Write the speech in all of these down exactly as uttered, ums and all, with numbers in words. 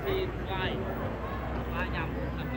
thì vài ba nhầm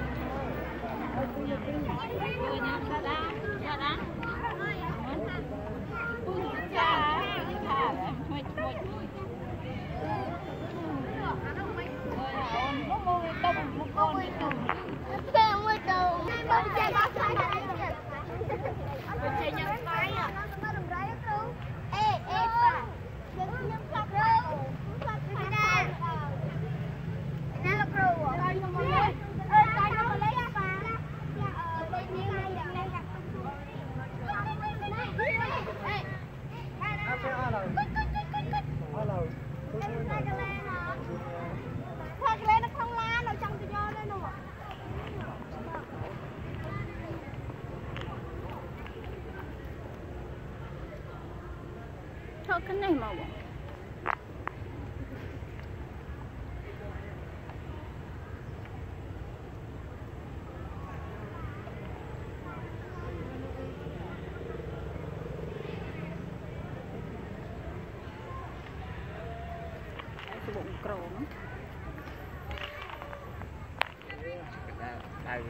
thôi cái này mà bụng cồn đây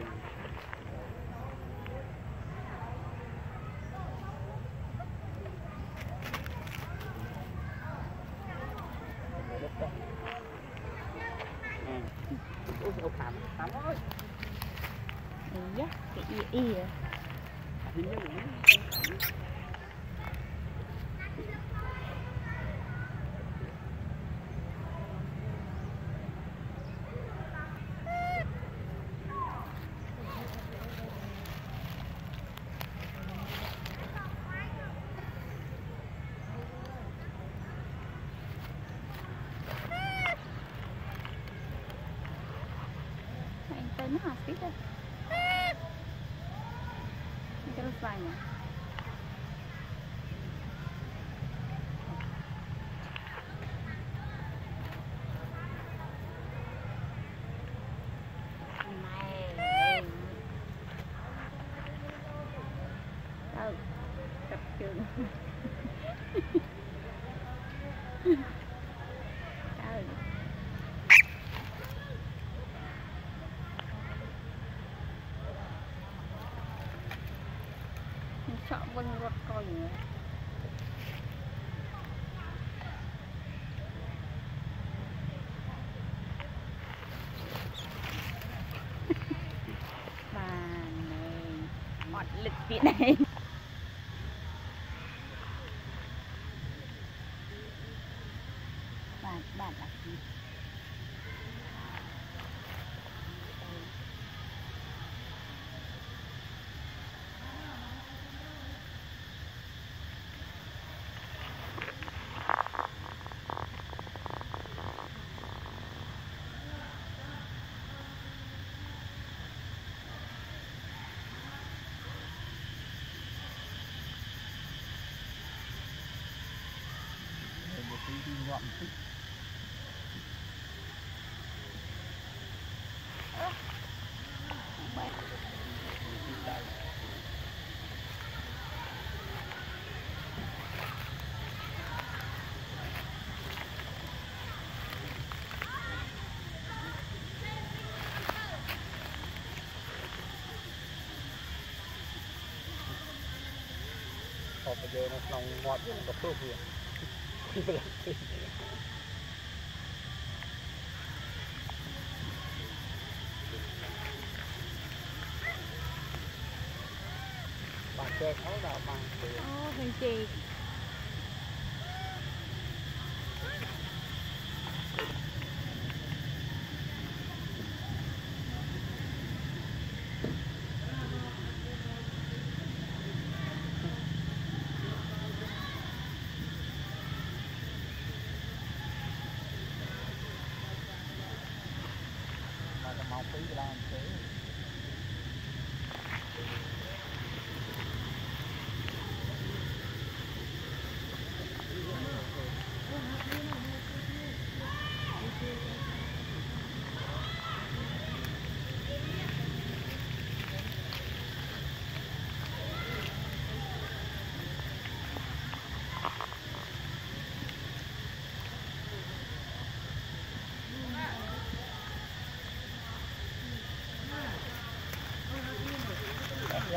ôi thảm thảm ơi dạ cái y y à nó hả biết đây cái rốt vàng này đâu tập trường chọn vân rốt coi nữa bà này ngọt lịch vị này bà bà là gì đi ngọn thích còn bây giờ nó lòng ngọt nó có phước gì bạn chơi ấu đào bằng ô hình chị mau phí làm thế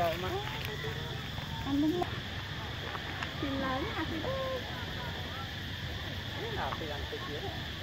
rồi mà. Ăn đúng. Chim lớn hả chị? Thế nào thì ăn cái kia.